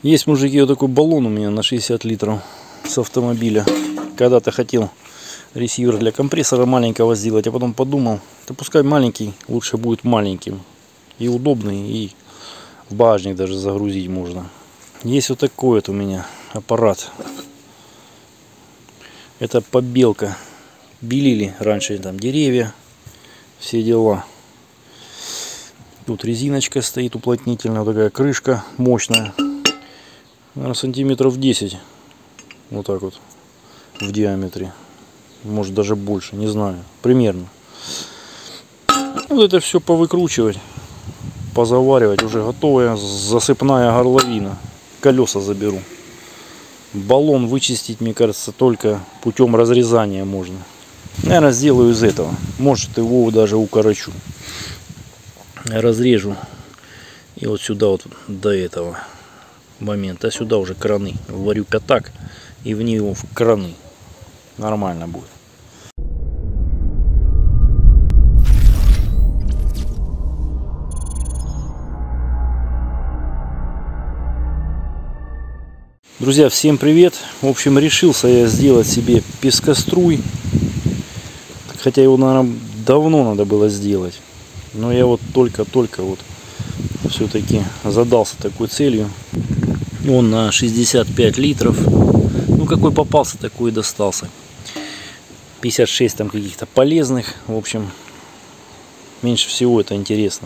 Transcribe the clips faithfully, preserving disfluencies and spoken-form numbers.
Есть, мужики, вот такой баллон у меня на шестьдесят литров с автомобиля. Когда-то хотел ресивер для компрессора маленького сделать, а потом подумал, да пускай маленький лучше будет маленьким. И удобный, и в багажник даже загрузить можно. Есть вот такой вот у меня аппарат. Это побелка. Белили раньше там деревья, все дела. Тут резиночка стоит уплотнительная, вот такая крышка мощная. Наверное, сантиметров десять. Вот так вот в диаметре. Может даже больше, не знаю. Примерно. Вот это все повыкручивать, позаваривать. Уже готовая засыпная горловина. Колеса заберу. Баллон вычистить, мне кажется, только путем разрезания можно. Наверное, сделаю из этого. Может, его даже укорочу. Разрежу. И вот сюда вот до этого момента. А сюда уже краны. Варю пятак. И в него в краны. Нормально будет. Друзья, всем привет! В общем, решился я сделать себе пескоструй. Хотя его, наверное, давно надо было сделать. Но я вот только-только вот все-таки задался такой целью. Он на шестьдесят пять литров. Ну, какой попался, такой и достался. пятьдесят шесть там каких-то полезных. В общем, меньше всего это интересно.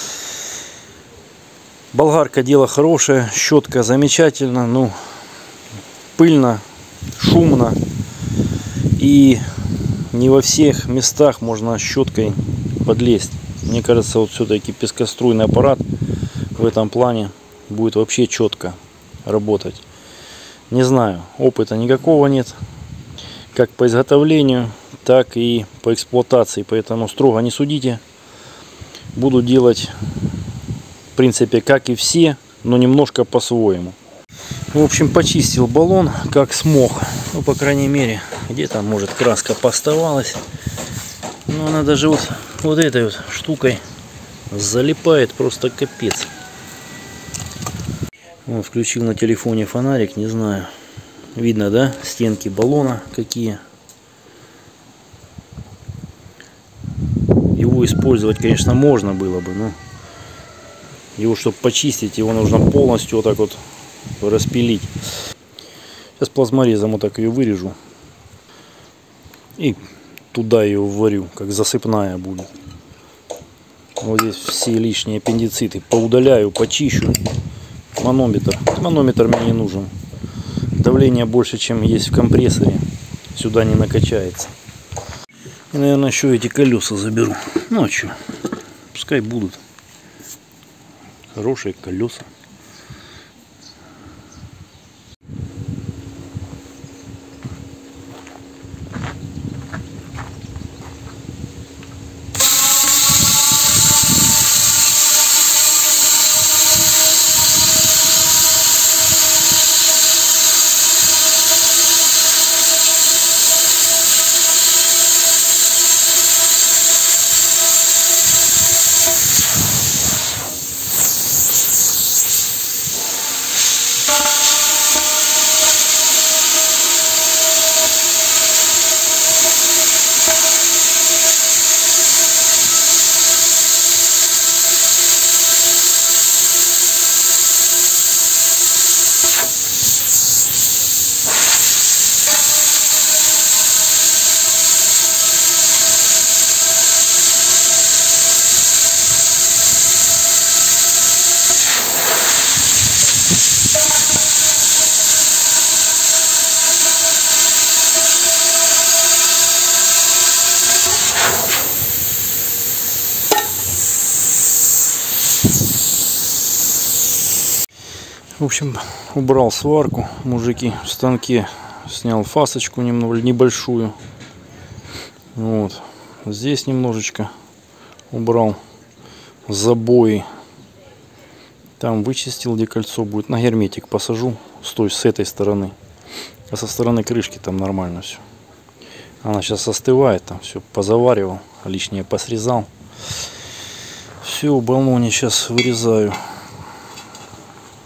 Болгарка дело хорошее, щетка замечательно, ну, пыльно, шумно. И не во всех местах можно щеткой подлезть. Мне кажется, вот все-таки пескоструйный аппарат в этом плане будет вообще четко работать. Не знаю, опыта никакого нет, как по изготовлению, так и по эксплуатации, поэтому строго не судите. Буду делать, в принципе, как и все, но немножко по-своему. В общем, почистил баллон как смог. Ну, по крайней мере, где-то, может, краска поставалась. Но она даже вот, вот этой вот штукой залипает просто капец. Вот, включил на телефоне фонарик, не знаю. Видно, да? Стенки баллона какие. Его использовать, конечно, можно было бы, но его, чтобы почистить, его нужно полностью вот так вот распилить. Сейчас плазморезом вот так ее вырежу. И туда ее вварю, как засыпная будет. Вот здесь все лишние аппендициты поудаляю, почищу. Манометр. Манометр мне не нужен. Давление больше, чем есть в компрессоре. Сюда не накачается. И, наверное, еще эти колеса заберу. Ну а что? Пускай будут. Хорошие колеса. В общем, убрал сварку, мужики, в станке. Снял фасочку немного, небольшую. Вот. Здесь немножечко убрал забои. Там вычистил, где кольцо будет. На герметик посажу с той, с этой стороны. А со стороны крышки там нормально все. Она сейчас остывает, там все позаваривал, лишнее посрезал. Все, в баллоне сейчас вырезаю.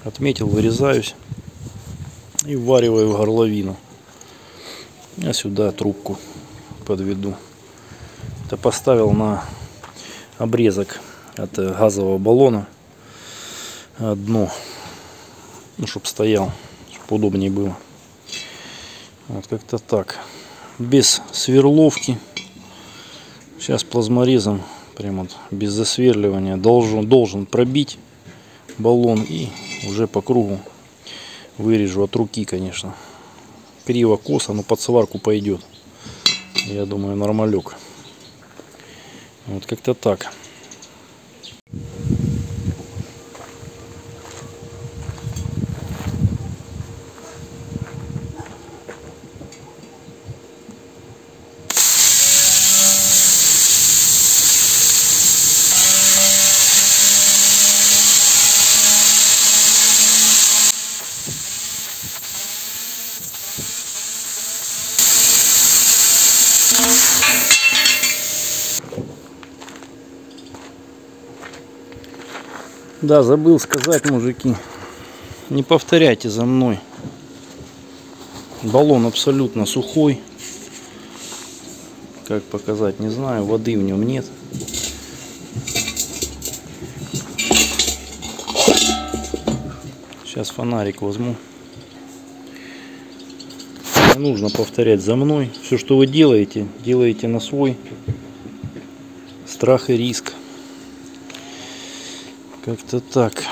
Отметил, вырезаюсь и ввариваю горловину. Я сюда трубку подведу. Это поставил на обрезок от газового баллона дно, ну, чтобы стоял, чтобы удобнее было. Вот как-то так, без сверловки. Сейчас плазморезом, прям вот без засверливания, должен должен пробить баллон и уже по кругу вырежу от руки, конечно. Криво, косо, но под сварку пойдет. Я думаю, нормалек. Вот как-то так. Да, забыл сказать, мужики, не повторяйте за мной. Баллон абсолютно сухой. Как показать, не знаю, воды в нем нет. Сейчас фонарик возьму. Не нужно повторять за мной. Все, что вы делаете, делаете на свой страх и риск. Как-то так.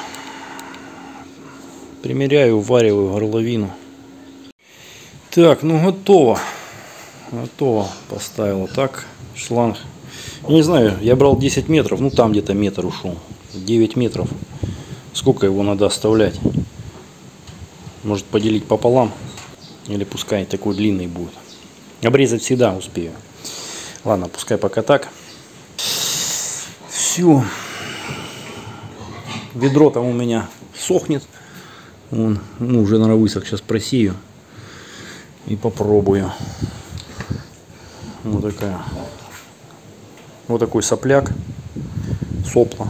Примеряю, ввариваю горловину. Так, ну готово. Готово. Поставил так шланг. Не знаю, я брал десять метров. Ну там где-то метр ушел. девять метров. Сколько его надо оставлять? Может поделить пополам. Или пускай такой длинный будет. Обрезать всегда успею. Ладно, пускай пока так. Все. Ведро там у меня сохнет. Вон, ну, уже на высох, сейчас просею и попробую. Вот такая. Вот такой сопляк. Сопло.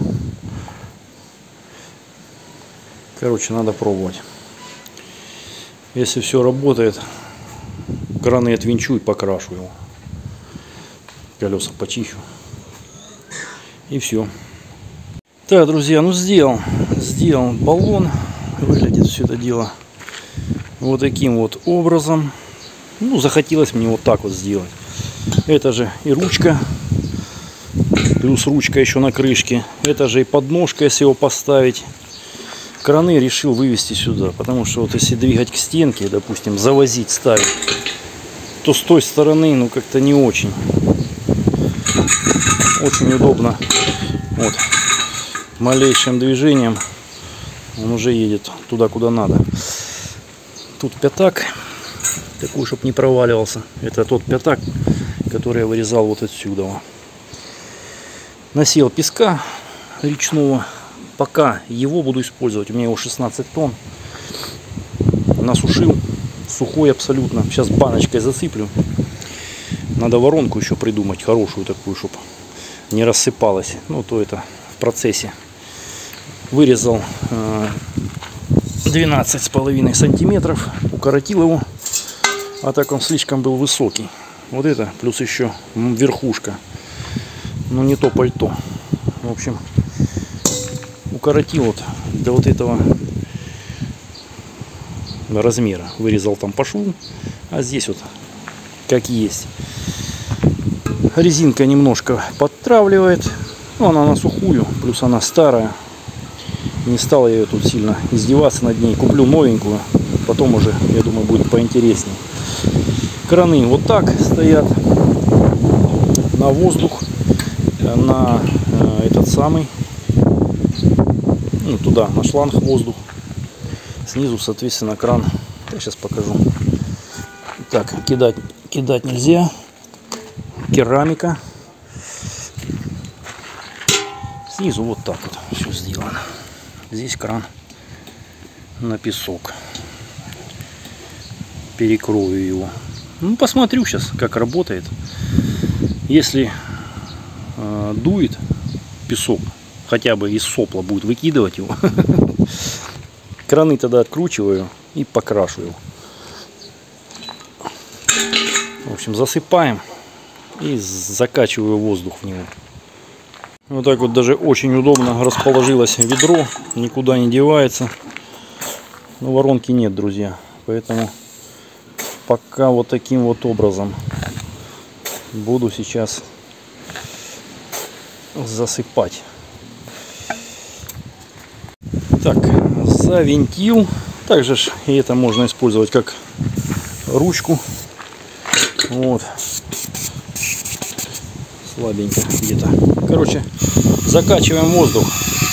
Короче, надо пробовать. Если все работает, краны отвинчу и покрашу его. Колеса почищу. И все. Так, друзья, ну сделал. Сделал баллон. Выглядит все это дело вот таким вот образом. Ну, захотелось мне вот так вот сделать. Это же и ручка. Плюс ручка еще на крышке. Это же и подножка, если его поставить. Краны решил вывести сюда. Потому что вот если двигать к стенке, допустим, завозить, ставить, то с той стороны, ну, как-то не очень. Очень удобно. Вот. Малейшим движением он уже едет туда, куда надо. Тут пятак, такой, чтобы не проваливался. Это тот пятак, который я вырезал вот отсюда. Насел песка речного. Пока его буду использовать. У меня его шестнадцать тонн. Насушил. Сухой абсолютно. Сейчас баночкой засыплю. Надо воронку еще придумать. Хорошую такую, чтобы не рассыпалась. Ну, то это в процессе. Вырезал двенадцать с половиной сантиметров. Укоротил его. А так он слишком был высокий. Вот это. Плюс еще верхушка. Ну, не то пальто. В общем, укоротил вот до вот этого размера. Вырезал там по шву. А здесь вот как есть. Резинка немножко подтравливает. Но она на сухую. Плюс она старая. Не стал я ее тут сильно издеваться над ней. Куплю новенькую. Потом уже, я думаю, будет поинтереснее. Краны вот так стоят. На воздух. На э, этот самый. Ну, туда, на шланг воздух. Снизу, соответственно, кран. Я сейчас покажу. Так, кидать, кидать нельзя. Керамика. Снизу вот так вот все сделано. Здесь кран на песок. Перекрою его. Ну, посмотрю сейчас, как работает. Если э, дует песок, хотя бы из сопла будет выкидывать его, Краны тогда откручиваю и покрашу его. В общем, засыпаем и закачиваю воздух в него. Вот так вот даже очень удобно расположилось ведро, никуда не девается. Но воронки нет, друзья, поэтому пока вот таким вот образом буду сейчас засыпать. Так, завинтил. Также ж и это можно использовать как ручку. Вот. Слабенько где-то. Короче, закачиваем воздух.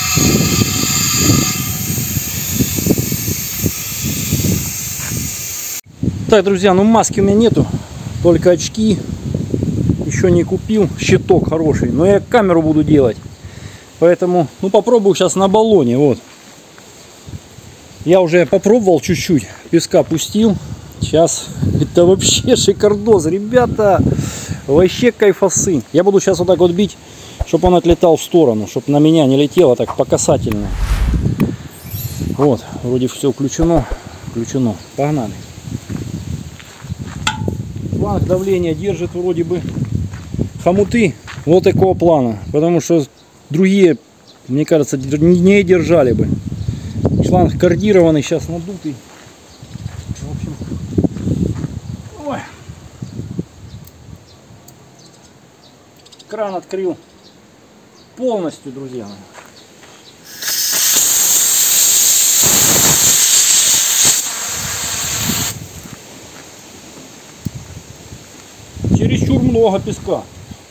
Так, друзья, ну маски у меня нету, только очки. Еще не купил, щиток хороший, но я камеру буду делать. Поэтому, ну попробую сейчас на баллоне, вот. Я уже попробовал чуть-чуть, песка пустил. Сейчас это вообще шикардоз, ребята. Вообще кайфосы. Я буду сейчас вот так вот бить, чтобы он отлетал в сторону, чтобы на меня не летело так по касательной. Вот, вроде все включено. Включено. Погнали. Шланг давления держит вроде бы. Хомуты вот такого плана. Потому что другие, мне кажется, не держали бы. Шланг кардированный, сейчас надутый. В общем. Ой. Кран открыл полностью, друзья мои. Чересчур много песка.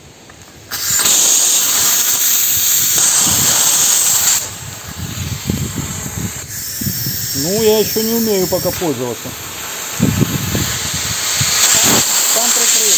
Ну, я еще не умею пока пользоваться. Там прикрыл.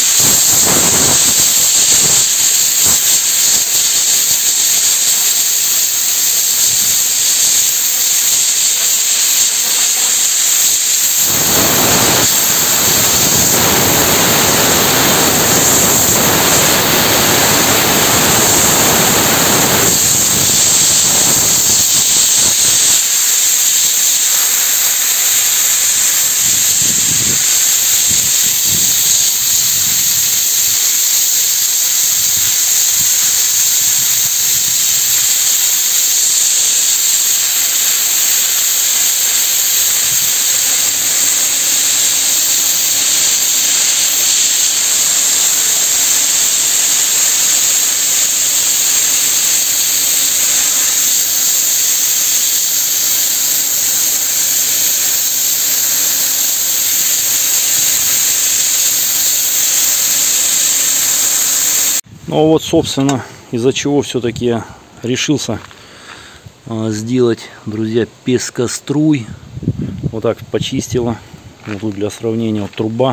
Ну вот, собственно, из-за чего все-таки я решился а, сделать, друзья, пескоструй. Вот так почистила. Вот тут для сравнения вот труба.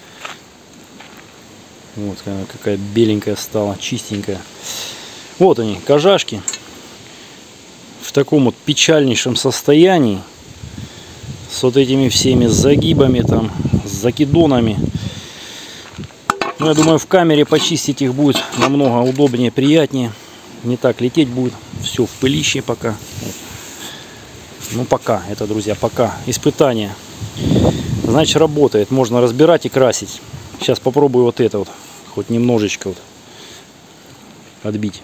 Вот какая беленькая стала, чистенькая. Вот они, кожашки. В таком вот печальнейшем состоянии. С вот этими всеми загибами, там, с закидонами. Ну, я думаю, в камере почистить их будет намного удобнее, приятнее. Не так лететь будет. Все в пылище пока. Ну, пока. Это, друзья, пока. Испытание. Значит, работает. Можно разбирать и красить. Сейчас попробую вот это вот. Хоть немножечко вот отбить.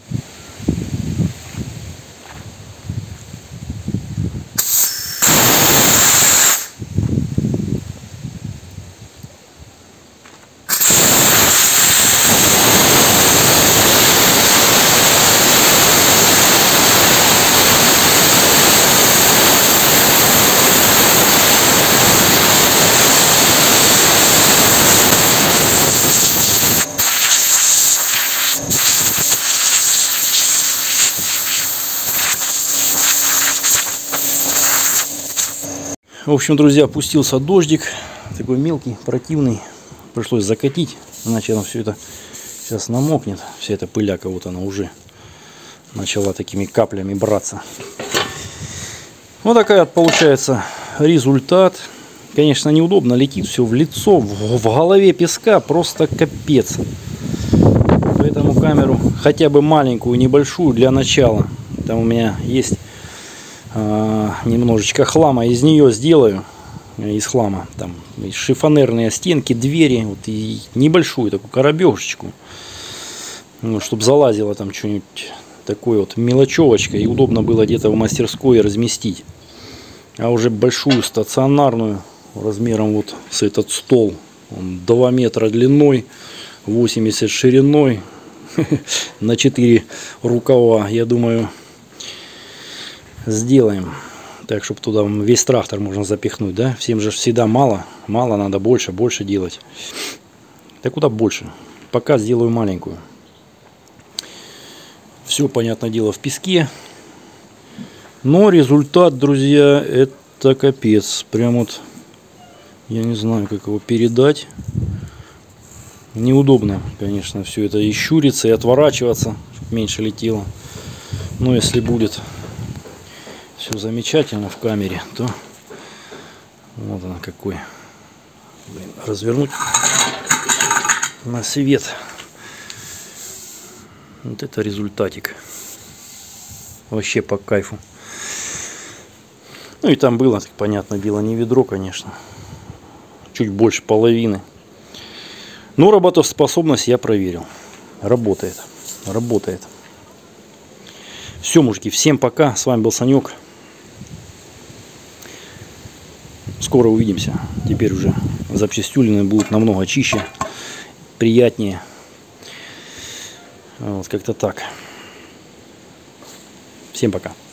В общем, друзья, опустился дождик, такой мелкий, противный, пришлось закатить, иначе оно все это сейчас намокнет, вся эта пыляка, вот она уже начала такими каплями браться. Вот такая получается результат. Конечно, неудобно, летит все в лицо, в, в голове песка, просто капец. Поэтому камеру хотя бы маленькую, небольшую для начала. Там у меня есть э, ладно, немножечко хлама из нее сделаю. Из хлама. Там шифонерные стенки, двери. Вот, и небольшую такую коробешечку. Ну, чтобы залазило там что-нибудь такое вот мелочевочка. И удобно было где-то в мастерской разместить. А уже большую стационарную размером вот с этот стол. Он два метра длиной, восемьдесят шириной. На четыре рукава, я думаю, сделаем. Так, чтобы туда весь трактор можно запихнуть, да? Всем же всегда мало. Мало, надо больше, больше делать. Да куда больше? Пока сделаю маленькую. Все, понятное дело, в песке. Но результат, друзья, это капец. Прям вот, я не знаю, как его передать. Неудобно, конечно, все это и щуриться, и отворачиваться, чтобы меньше летело. Но если будет все замечательно в камере, то вот она какой. Блин, развернуть на свет. Вот это результатик. Вообще по кайфу. Ну и там было, так понятное дело, не ведро, конечно. Чуть больше половины. Но работоспособность я проверил. Работает. Работает. Все, мужики, всем пока. С вами был Санек. Скоро увидимся. Теперь уже запчастюлины будут намного чище, приятнее. Вот как-то так. Всем пока.